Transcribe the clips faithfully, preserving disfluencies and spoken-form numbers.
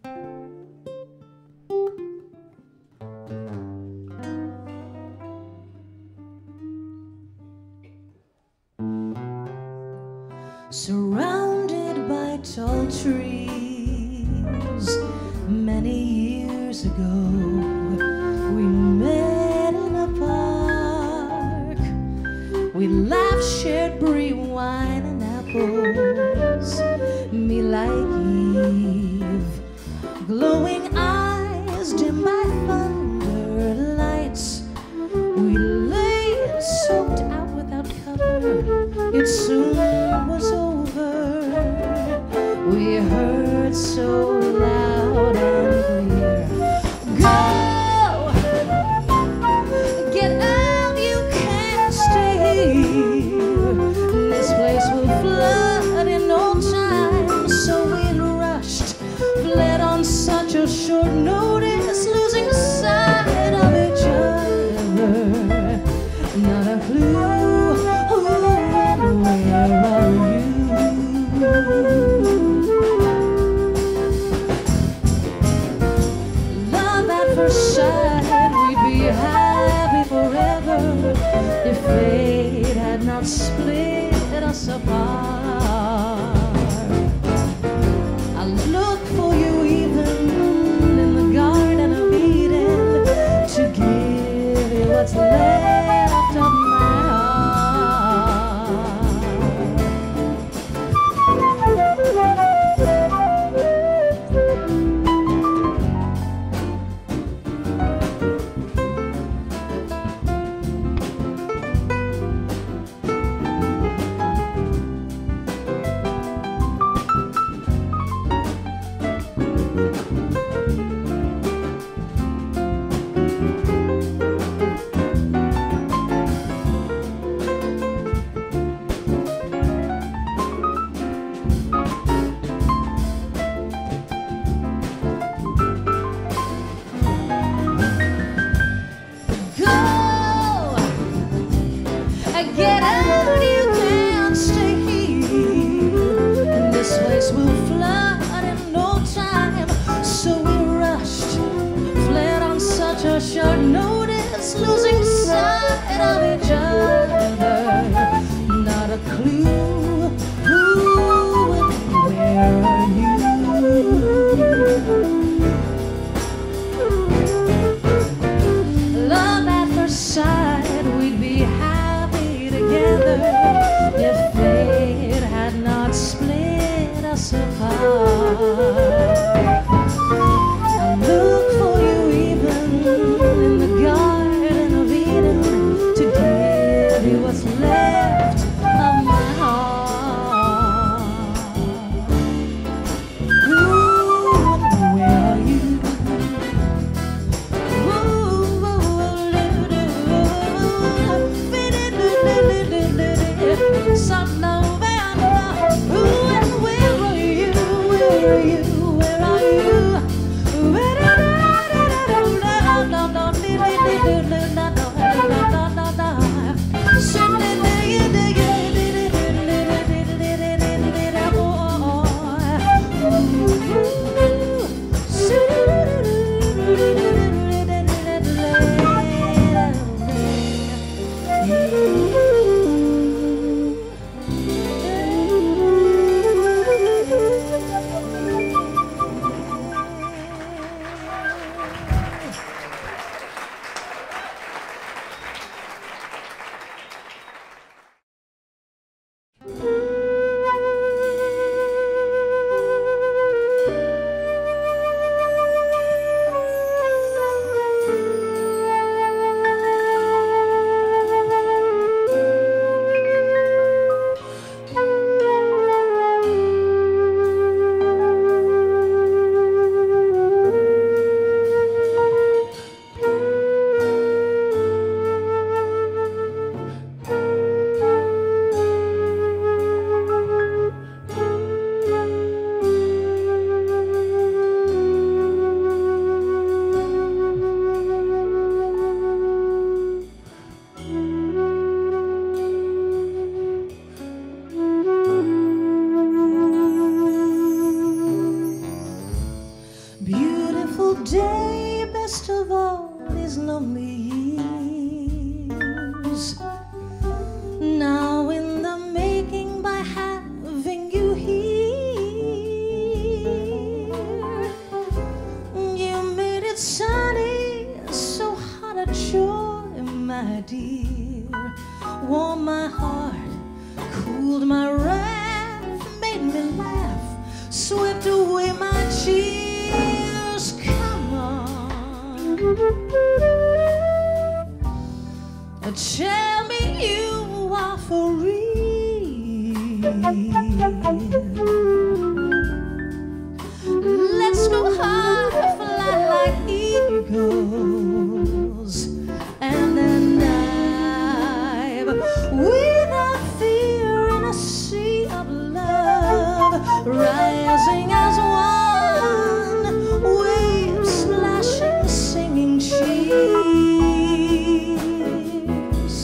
Surrounded by tall trees, many years ago, we met in a park. We laughed, shared brie, wine, and apples. Me like Eve, glowing eyes dimmed by thunder lights. We lay and soaked out without cover. It soon was over. We heard so loud and clear, go! Get out, you can't stay here. This place will flood in no time. So we rushed, fled on such a short notice, losing sight of each other. Not a clue. Where are you? Love at first sight, we'd be happy forever if fate had not split us apart. I look for you even in the Garden of Eden to give you what's left of my heart. Get out, you can't stay here. This place will flood in no time. So we rushed, fled on such a short notice, losing sight of each other. Not a clue. Ooh, where are you? Love at first sight, we'd be happy together if fate had not split us apart. I look for you even in the Garden of Eden Now in the making by having you here, you made it sunny, so hot a joy, my dear. Warmed my heart, cooled my wrath, made me laugh, swept away my tears. Come on, tell me you are for real. Let's go high, fly like eagles, and then dive without fear in a sea of love, rising as one, waves splashing, singing cheers.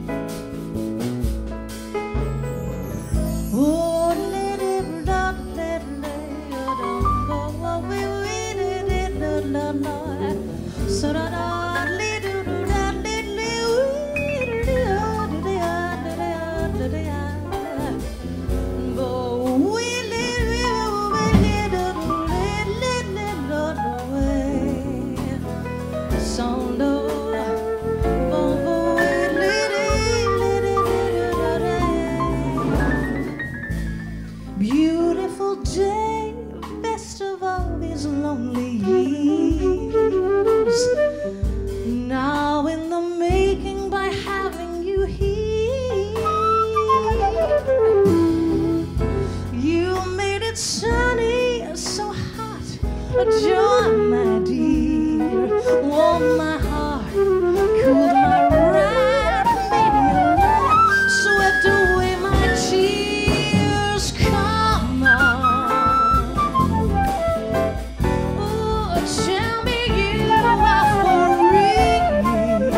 Oh, let it not let it go away with it, la la la. So da da li do do da li li wee da da da da da da da. Bo we li we we li do li li li do do way. So no. Bo bo we li li li li do do. Beautiful day, best of all these lonely years. Now in the making by having you here, you made it sunny, so hot, a joy, my dear. Warmed my heart, cooled my wrath, made me laugh, swept away my tears. Come on, oh, tell me you are for real.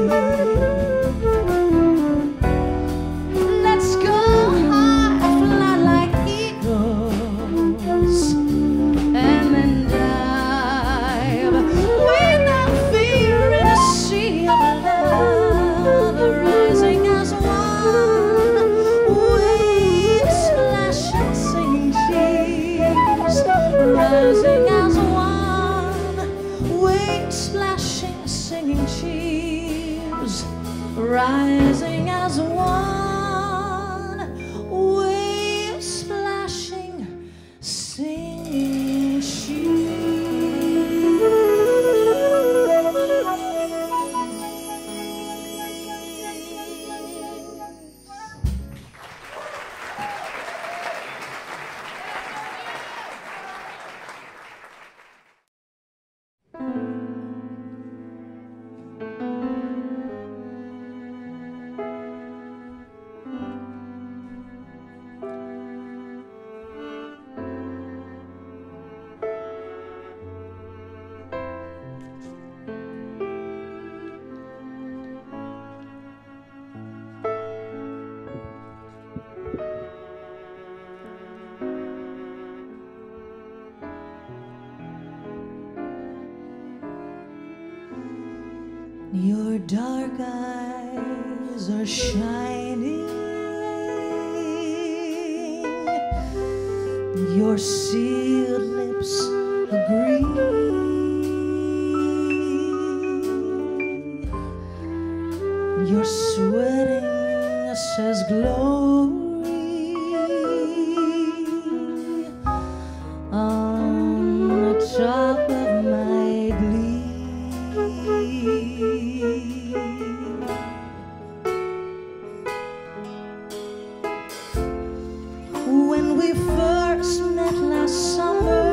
Let's go high, fly like eagles, and then dive without fear in a sea of love, rising as one, waves splashing, singing cheers. Rising as one, waves splashing, singing cheers. Rising as one, waves splashing, singing Your dark eyes are shining, your sealed lips agree. You're sweating says glory on the top of my glee. When we first met last summer,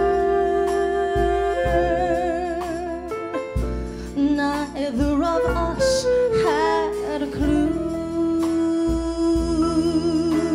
neither of us had a clue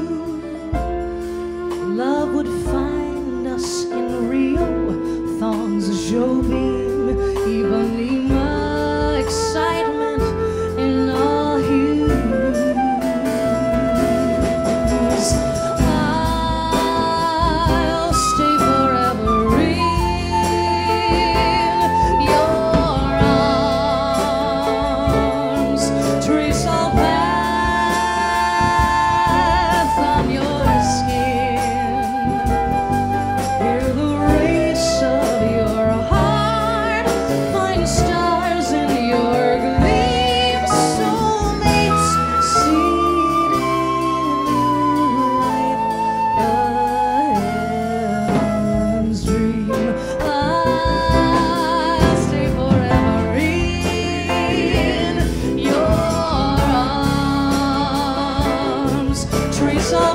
trees of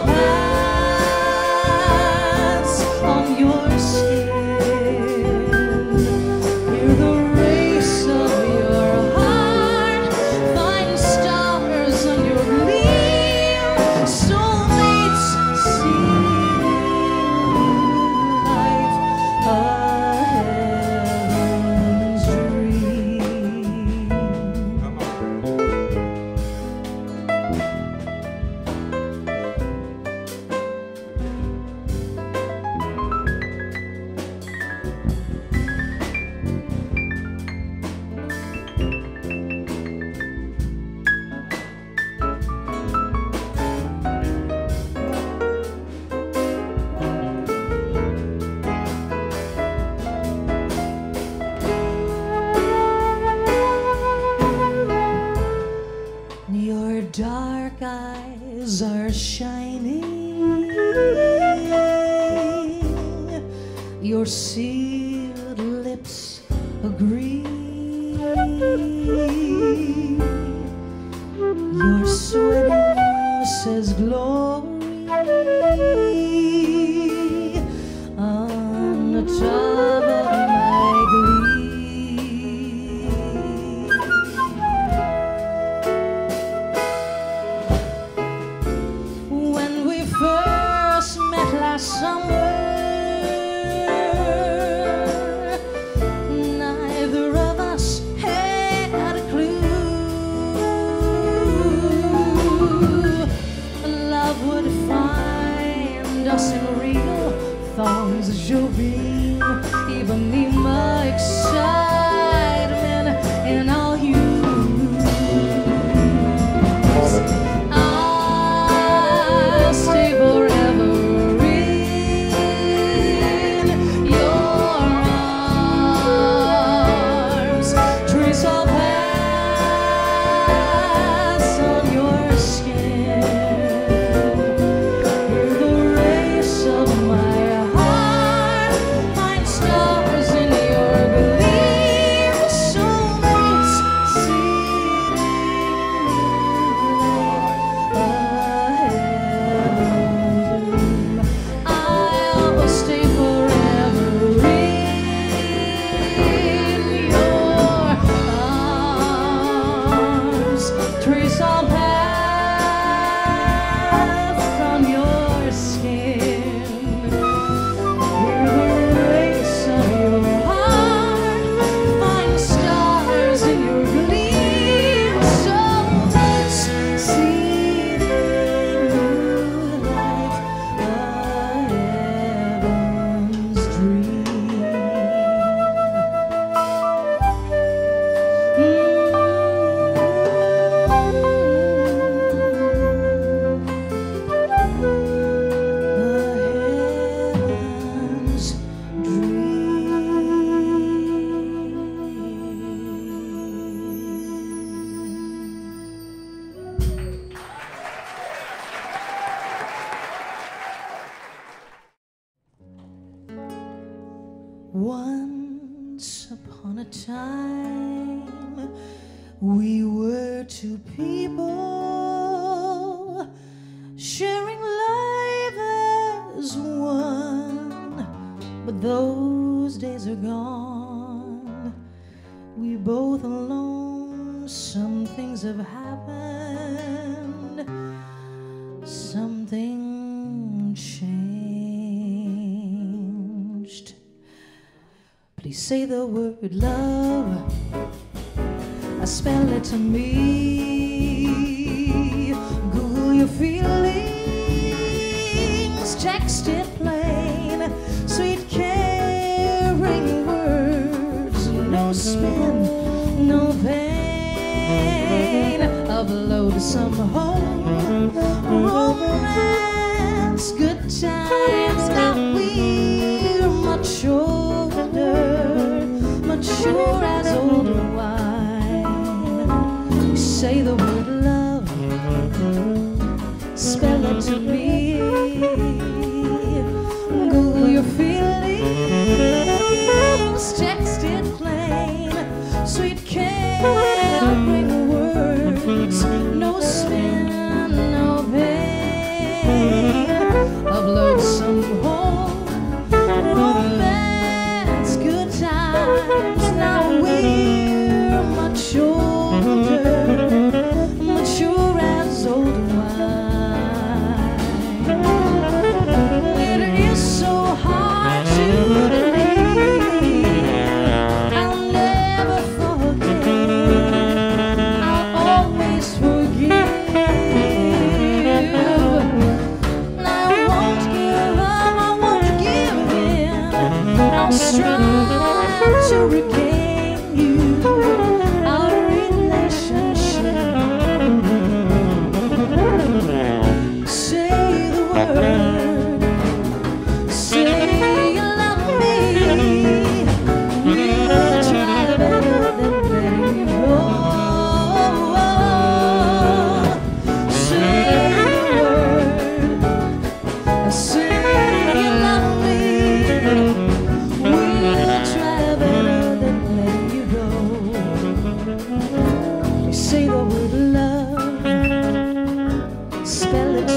hands on your skin. Hear the race of your heart, find stars on your gleam, soulmates see life a heaven's dream. Your dark eyes are shining, your sealed lips agree, your sweating says glory on the top of my glee. When we first met last summer, neither of us had a clue. Love would find us in real thongs as your beam, even me my excitement and all you. I'll stay forever in your arms. Trees of paths on your skin. Hear the race of my heart, find stars in your gleam, soulmates see a heaven's dream. I'll stay forever in your arms. Trees of paths from your skin. Hear the race of your heart, find stars in your gleam, soulmates see life a heaven's dream. Once upon a time, we were two people sharing life as one. But those days are gone. We both alone. Some things have happened. Something changed. Please say the word love. I spell it to me. Google your feelings. Text it plain. Sweet caring words. No spin, no pain. Upload some home romance. Good times. Now we're much older, mature as older wine. Say the word love, spell it to me. Google your feelings, text it plain. Sweet caring words, no spin, no pain.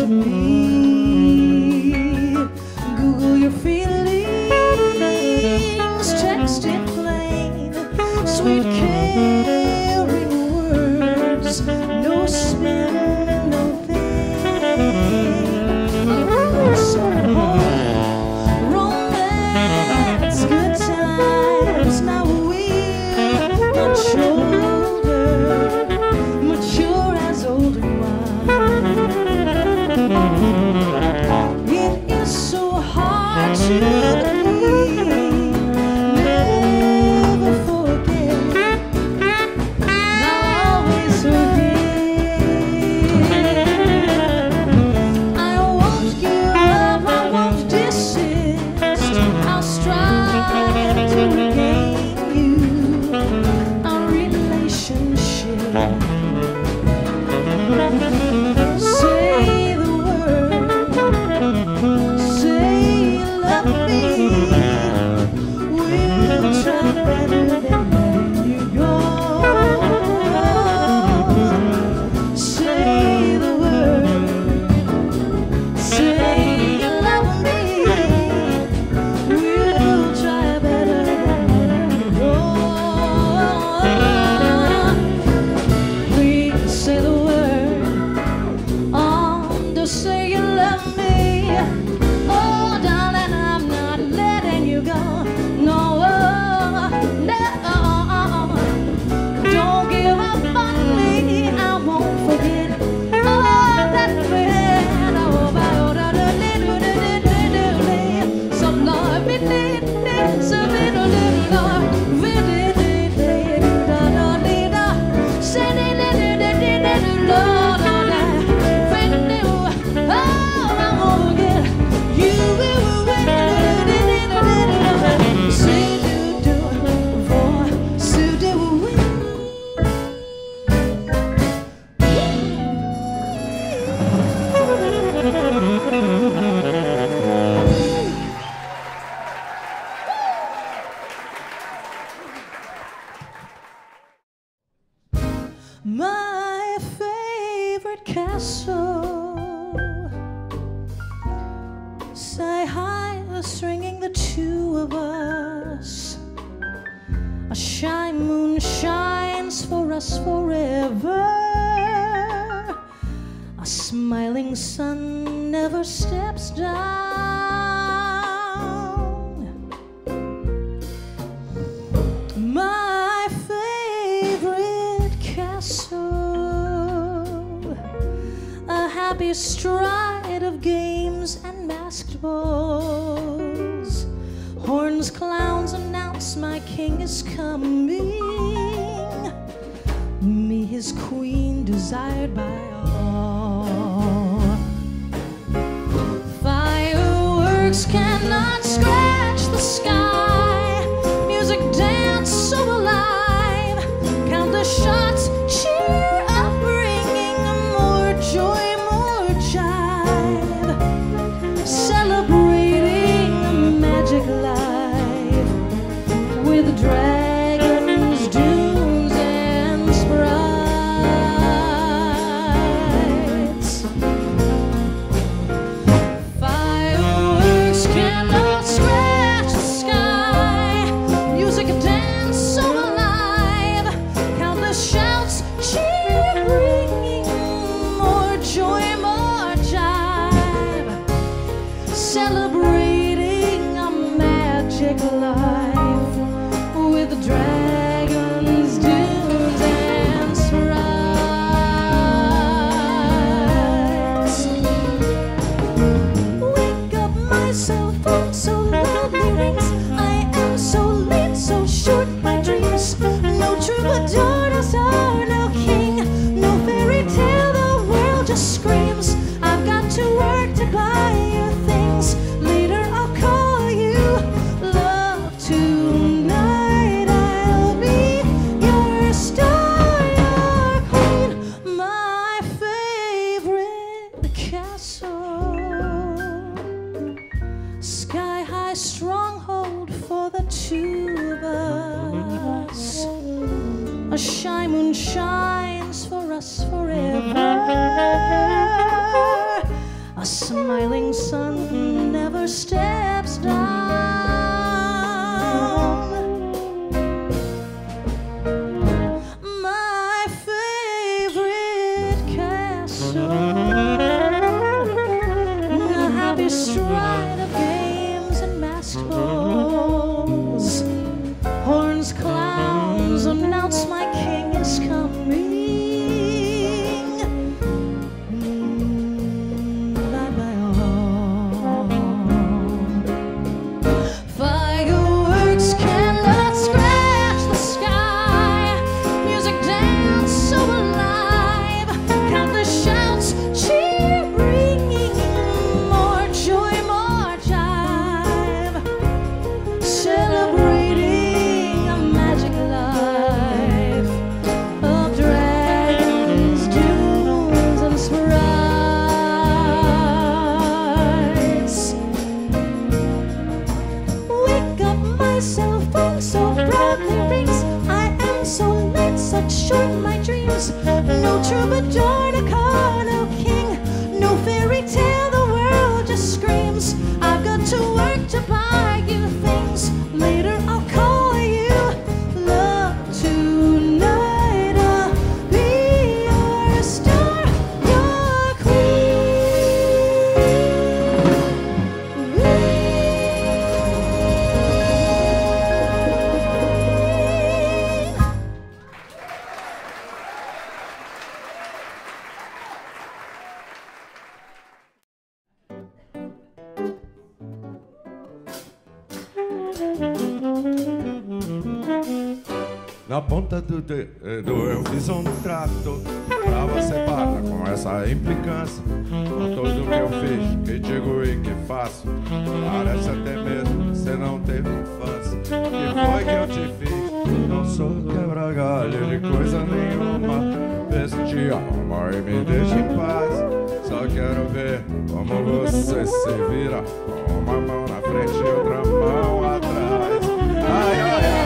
to me. Google your feelings, text it plain. Sweet caring words, no spin, no pain. So romance, good times. Now we're much older, mature as older wine. It is so hard to believe, never forget, now always forget. I won't give up, I won't desist, I'll strive to regain you, our relationship. Say the word, say you love me. We'll try better than letting you go. Say the word, say you love me. We'll try better than letting you go. Please say the word. Oh, just say you love me. Oh, darling, I'm not letting you go. No, no. Don't give up on me. I won't forget. Oh, that man. Oh, so love me, so little, little love. My favorite castle. Say hi, us ringing the two of us. A shy moon shines for us forever. A smiling sun never steps down. My favorite castle. A happy stride of games and masked balls. Horns, clowns announce my king is coming. Me, his queen, desired by all. Fireworks cannot scratch the sky. Music dance so alive. Countless shots cheer up, bringing more joy, more jive. Celebrating a magic life with dragons, dunes, and sprites. Fireworks cannot scratch the sky. Music dance so alive. Countless shouts cheer, bringing more joy, more jive. Celebrating a magic life with dragons, dunes, and sprites. Wake up, my cell phone so loudly rings. I am so late, so short my dreams. No troubadour, no czar, no king, no fairy tale, the world just screams. I've got to work to buy you things. Later I'll call you love. Tonight I'll be your star, your queen. My favorite castle. Sky high stronghold for the two of us. A shy moon shines for us forever. smiling sun never steps down. My favorite castle, a happy stride of games and masked balls. Horns, clowns announce my king is coming. No troubadour to call, no king, no fairy tale, the world just screams. I've got to work to buy you things. Later I'll call you love. Tonight I'll be your star, your Na ponta do dedo eu fiz um trato pra você parar com essa implicância. Com tudo que eu fiz, que digo e que faço, parece até mesmo que você não teve infância. Que foi que eu te fiz? Não sou quebra-galho de coisa nenhuma. Vê se te arruma e me deixa em paz. Só quero ver como você se vira, com uma mão na frente e outra mão atrás. Ai, ai, ai.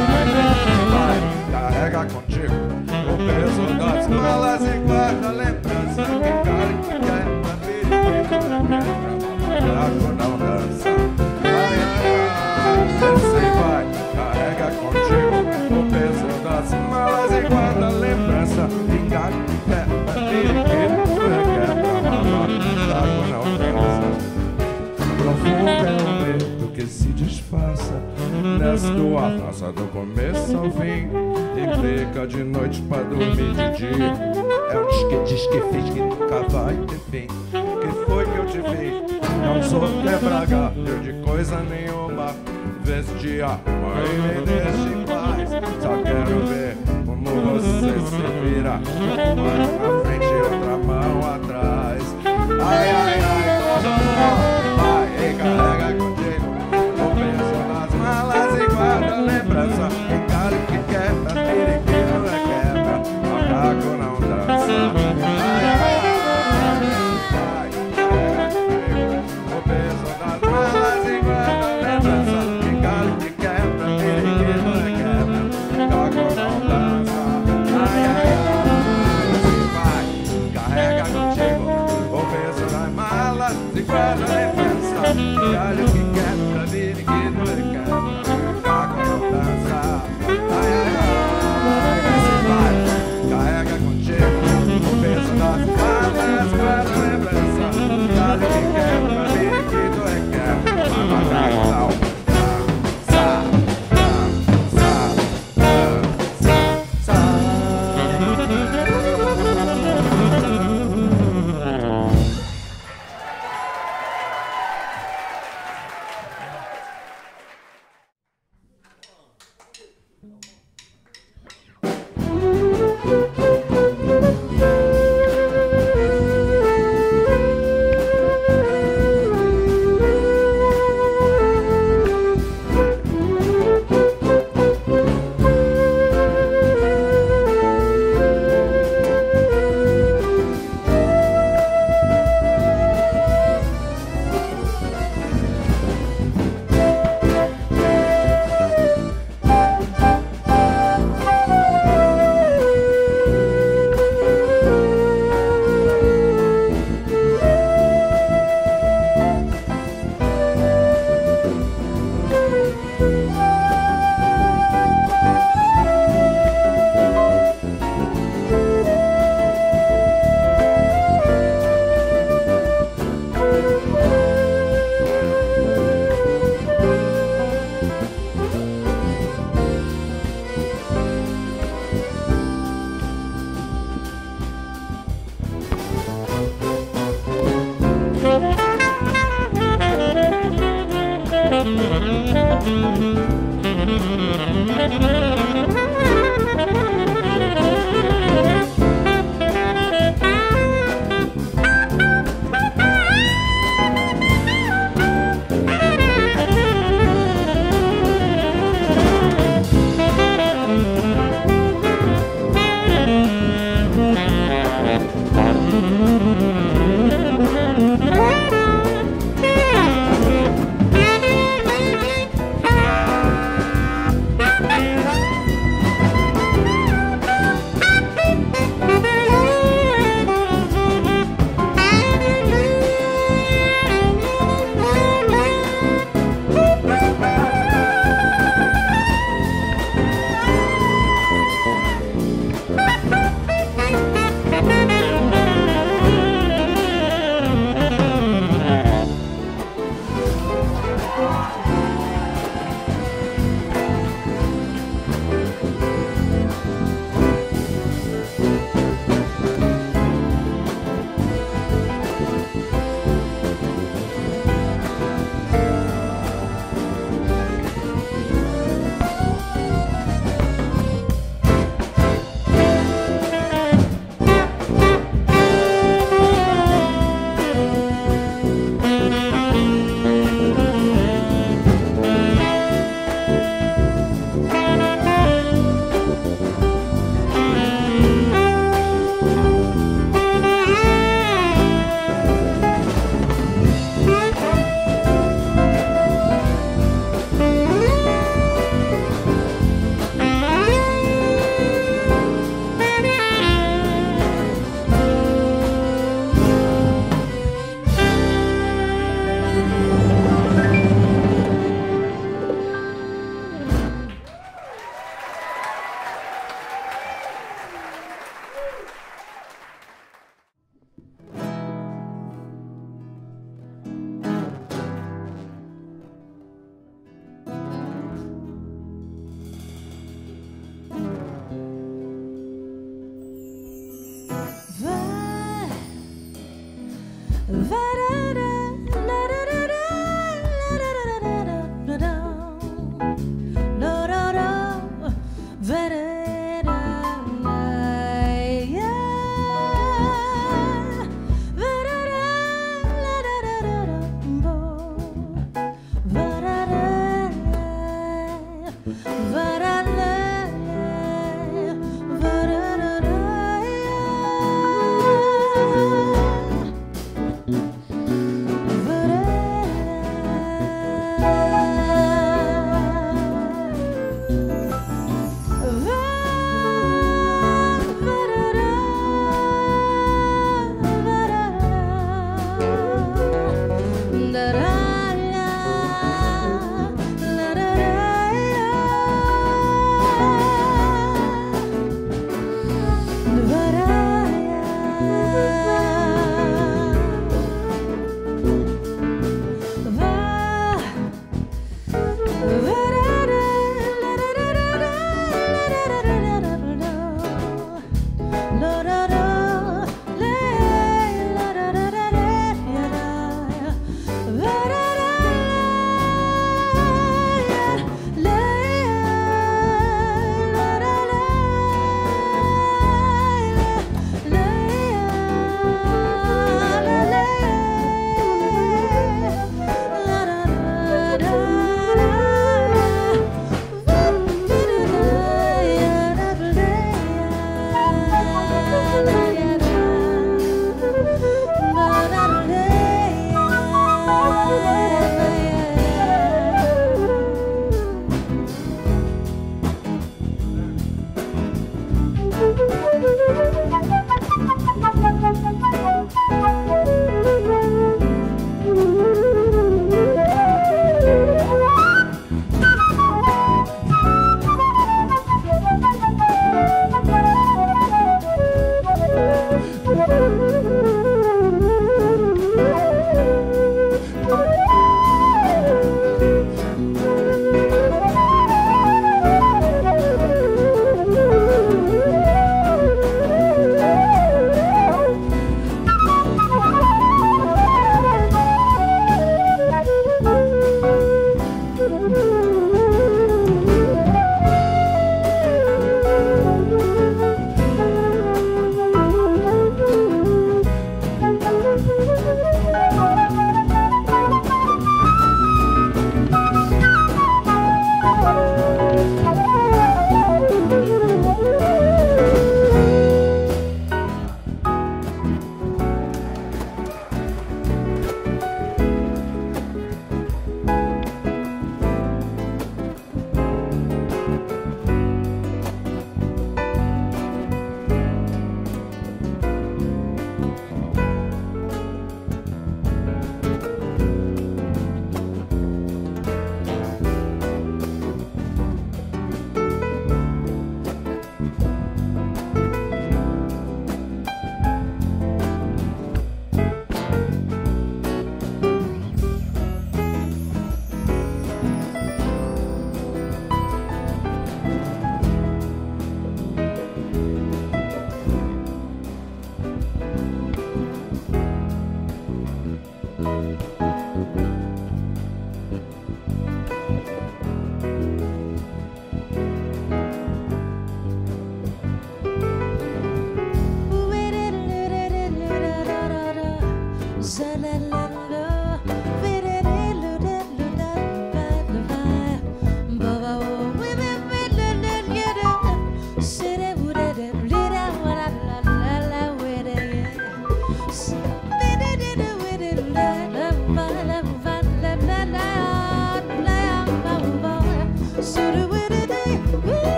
Carrega contigo o peso das malas e guarda a lembrança. Que cara que quer pra periquito na pedra, fraco não dança. Ai, ai, ai, você vai. Carrega contigo o peso das malas e guarda a lembrança. Que cara que quer pra periquito na pedra, fraco não dança. Profundo é o medo que se disfarça nessa tua raça do começo ao fim. E fica de noite pra dormir de dia. É um diz que diz que fiz que nunca vai ter fim. Que foi que eu te fiz? Não sou quebra-galho de coisa nenhuma. Vê se te arruma e me deixa em paz. Só quero ver como você se vira, uma mão na frente e outra mão atrás. Ai, ai, ai, todo mundo vai e carrega contigo o peso nas malas e guarda a lembrança. Que cara que quebra, periquito é quebra, macaco não dança. Ai, ai, ai, vai, carrega comigo o peso nas malas e guarda a lembrança. Que cara que quebra, periquito é quebra, macaco não dança. Ai, ai, ai, vai, carrega contigo o peso nas malas e guarda a lembrança. Que galho que quebra, periquito é quebra, macaco não dança. Ai, ai, ai, você vai, carrega contigo o peso das malas, guarda a lembrança. Galho que quebra, periquito é quebra, macaco não dança.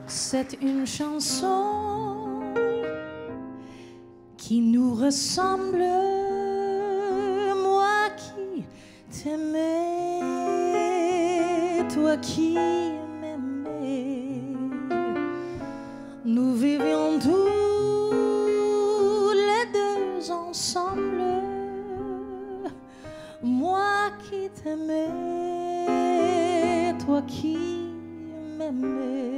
C'est une chanson qui nous ressemble, moi qui t'aimais, toi qui m'aimais. Nous vivions tous les deux ensemble, moi qui t'aimais, toi qui m'aimais.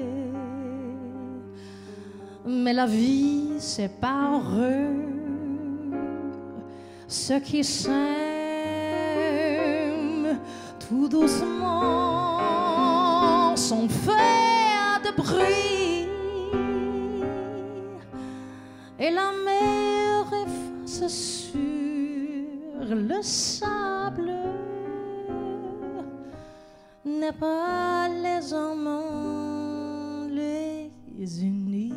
Mais la vie sépare ceux qui s'aiment tout doucement, sans faire de bruit, et la mer efface sur le sable. N'est pas les amants les unis.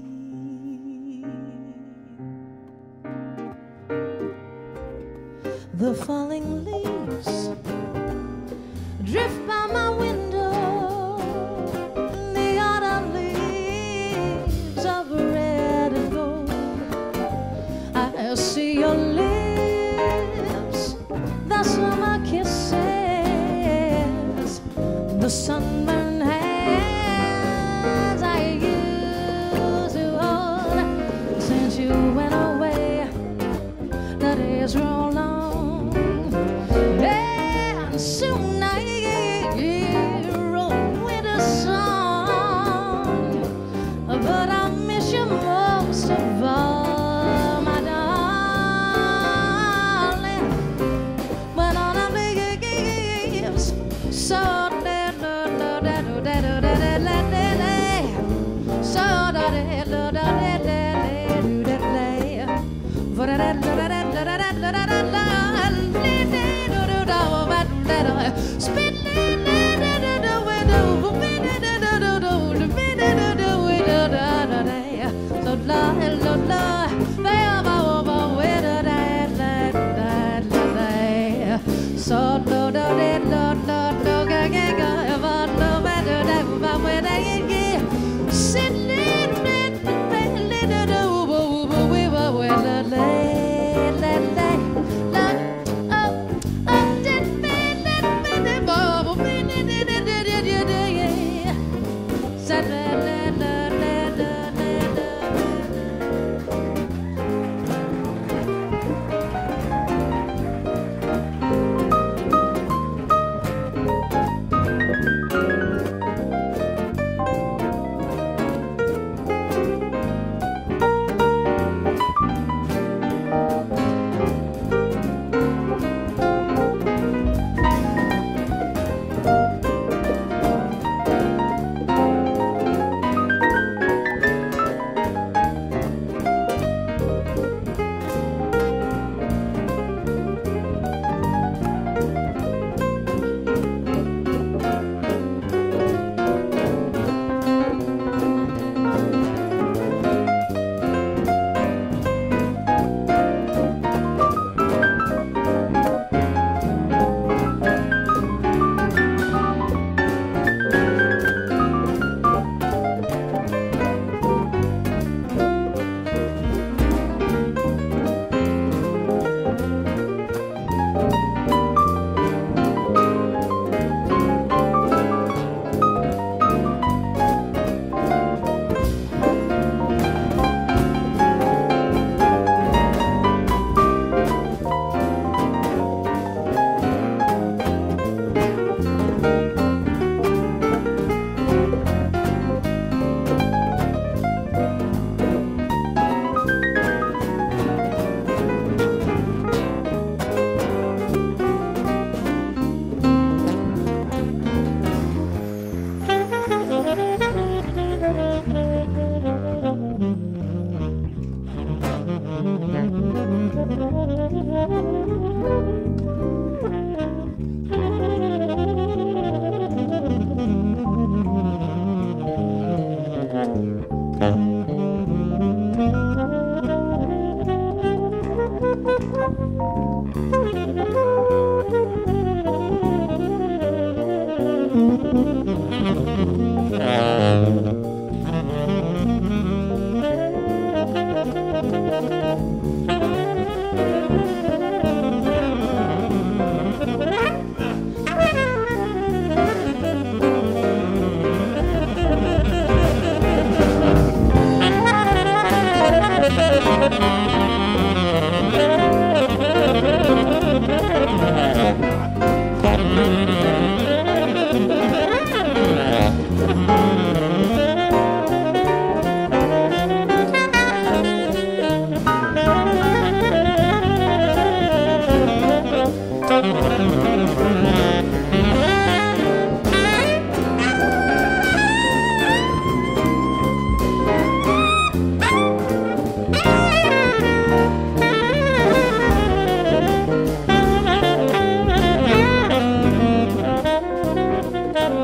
The falling leaves drift by my window. The autumn leaves of red and gold. I see your lips, the summer kisses, the sunburned hands I used to hold. Since you went away, the days roll on. Soon I hear a winter song, but I miss you most of all, my darling. When all the leaves so dead, so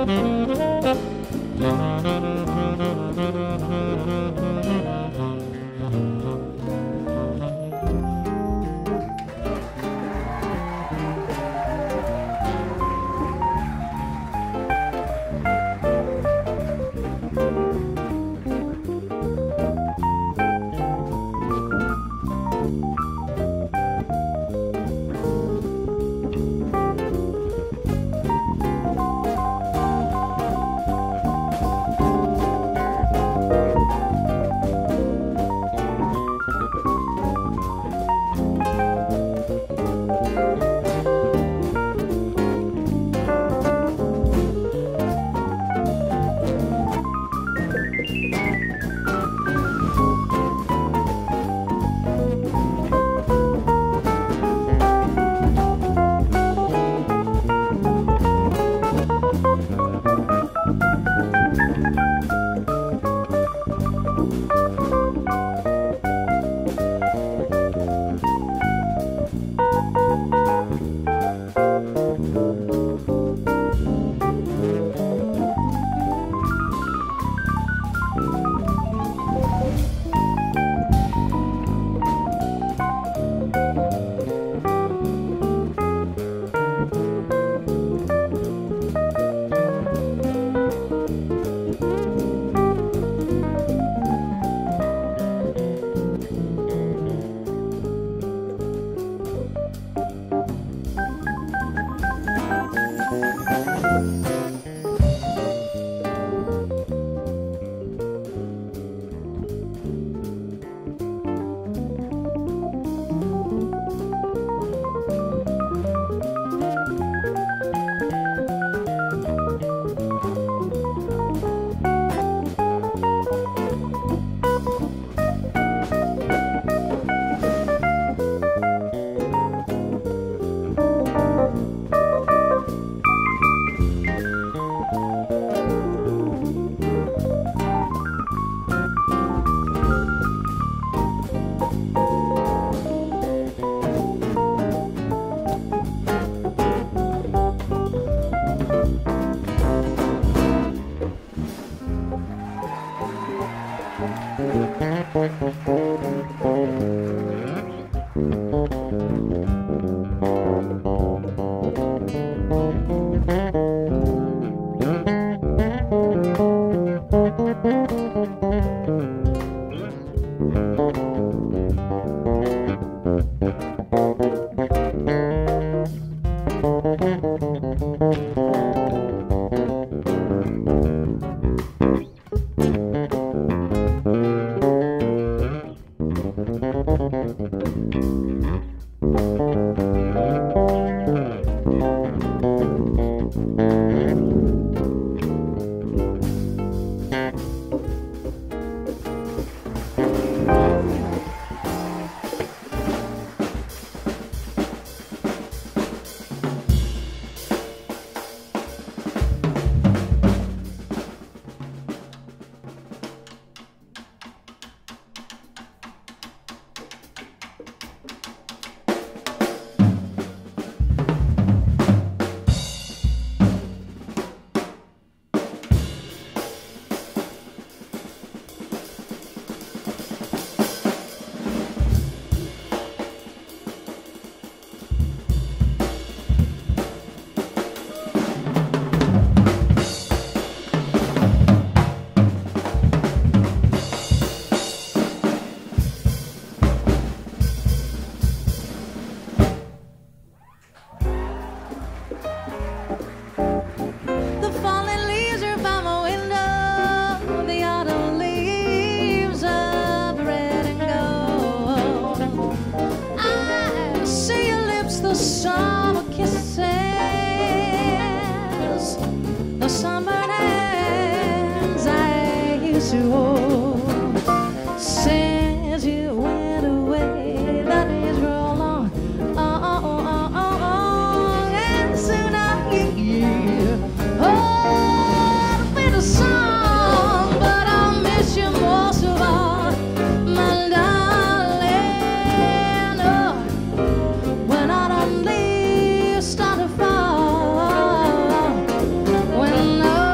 When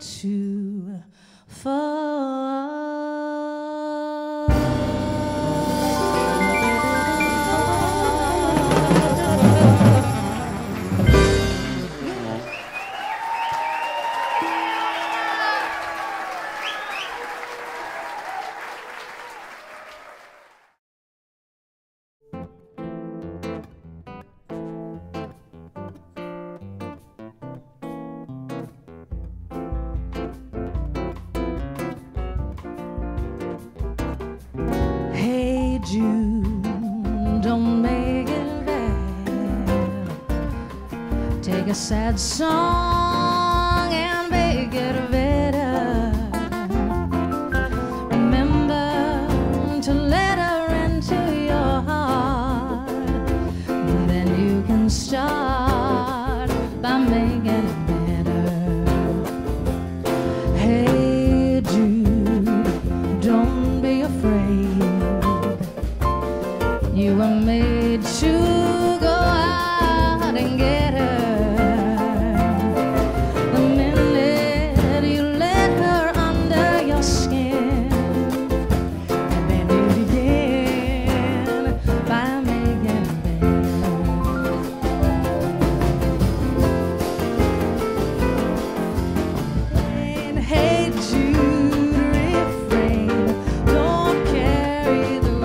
too far. Jude, don't make it bad. Take a sad song and make it better. Remember to let her into your heart. Then you can start by making it better. Hey Jude, don't be afraid. You were made to go out and get her. The minute you let her under your skin, and then you begin by making it better. And hey Jude, refrain, don't carry the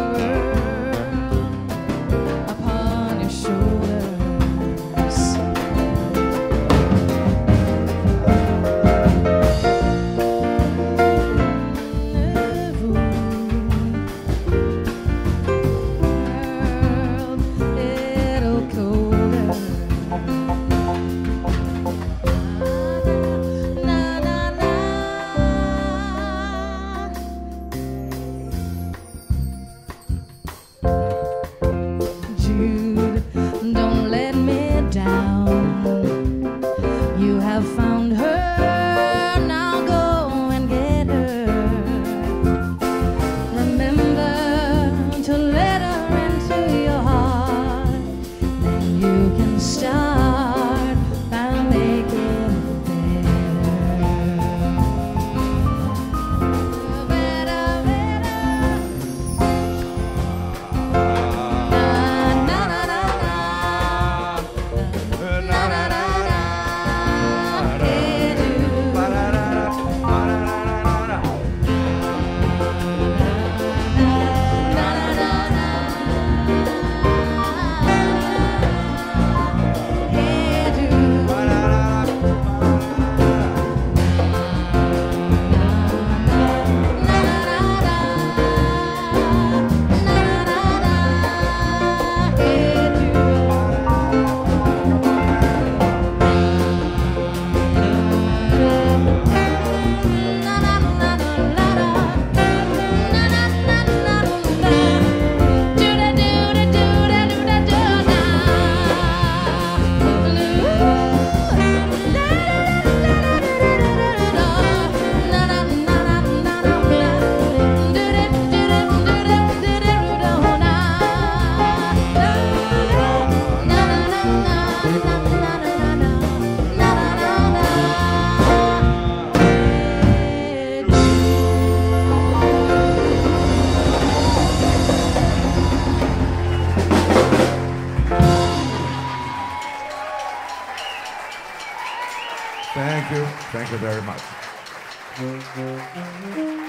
Thank you. Thank you very much.